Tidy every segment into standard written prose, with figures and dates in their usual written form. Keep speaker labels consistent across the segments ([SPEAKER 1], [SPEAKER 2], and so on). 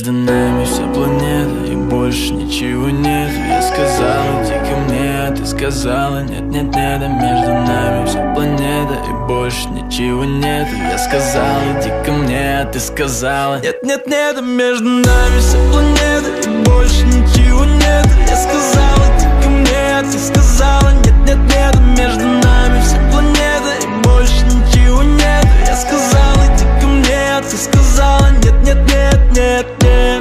[SPEAKER 1] между нами вся планета, и больше ничего нет. Я сказала, иди ко мне, ты сказала, нет-нет-нет. А между нами вся планета, и больше ничего нет. Я сказала, иди ко мне, ты сказала, нет-нет-нет. А между нами вся планета, и больше ничего нет. Я сказала, иди ко мне, ты сказала, нет-нет-нет. А между нами вся планета, и больше ничего нет. Я сказала, иди ко мне, ты сказала, нет-нет-нет-нет-нет.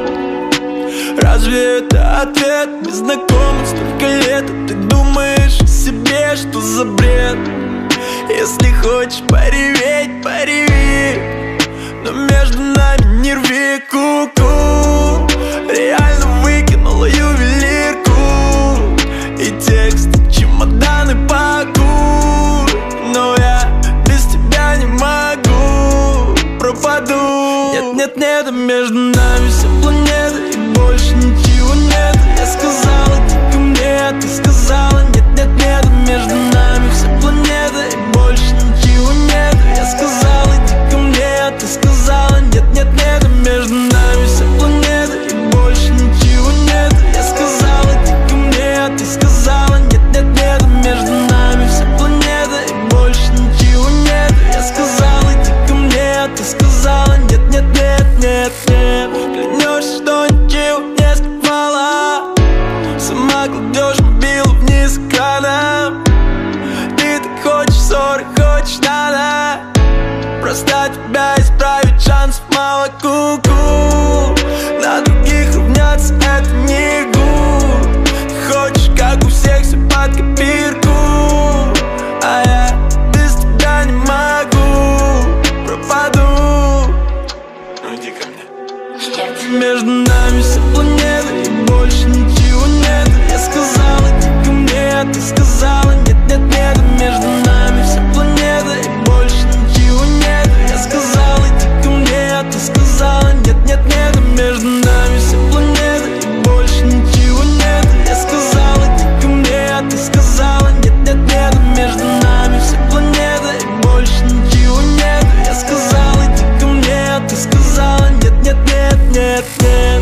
[SPEAKER 1] Разве это ответ? Мы знакомы столько лет, а ты думаешь о себе, что за бред? Если хочешь пореветь, пореви, но между нами не рви, ку-ку. Реально выкинула ювелирку и текст, чемоданы пакуй. Но я без тебя не могу, пропаду. Нет-нет-нет, а между нами вся планета, и больше ничего нет. Я сказала, иди ко мне, ты сказала, нет-нет-нет. А между нами вся планета, и больше ничего нет. Я сказала, иди ко мне, ты сказала, нет-нет-нет. А между нами вся планета, и больше ничего нет. Я сказала, иди ко мне, ты сказала, нет-нет-нет. А между нами вся планета, и больше ничего нет. Я сказала, иди ко мне, ты сказала, нет-нет-нет-нет-нет. Клянешься, что ничего не скрывала, сама кладешь мобилу вниз экраном. Ты так хочешь ссоры, хочешь надо, просто тебя исправить шансов мало, ку-ку. На других равняться это не гуд. Хочешь, как у всех, все под копирку, а я без тебя не могу, пропаду. Ну иди ко мне. Между нами вся планета, и больше ничего нет. Я сказала, иди ко мне, ты сказала, нет-нет-нет. А между нами вся планета, и больше ничего нет. Я сказала, иди ко мне, ты сказала, нет-нет-нет. А между нами вся планета, и больше ничего нет. Я сказала, иди ко мне, ты сказала, нет-нет-нет. А между нами вся планета, и больше ничего нет. Я сказала, иди ко мне, ты сказала, нет-нет-нет-нет-нет.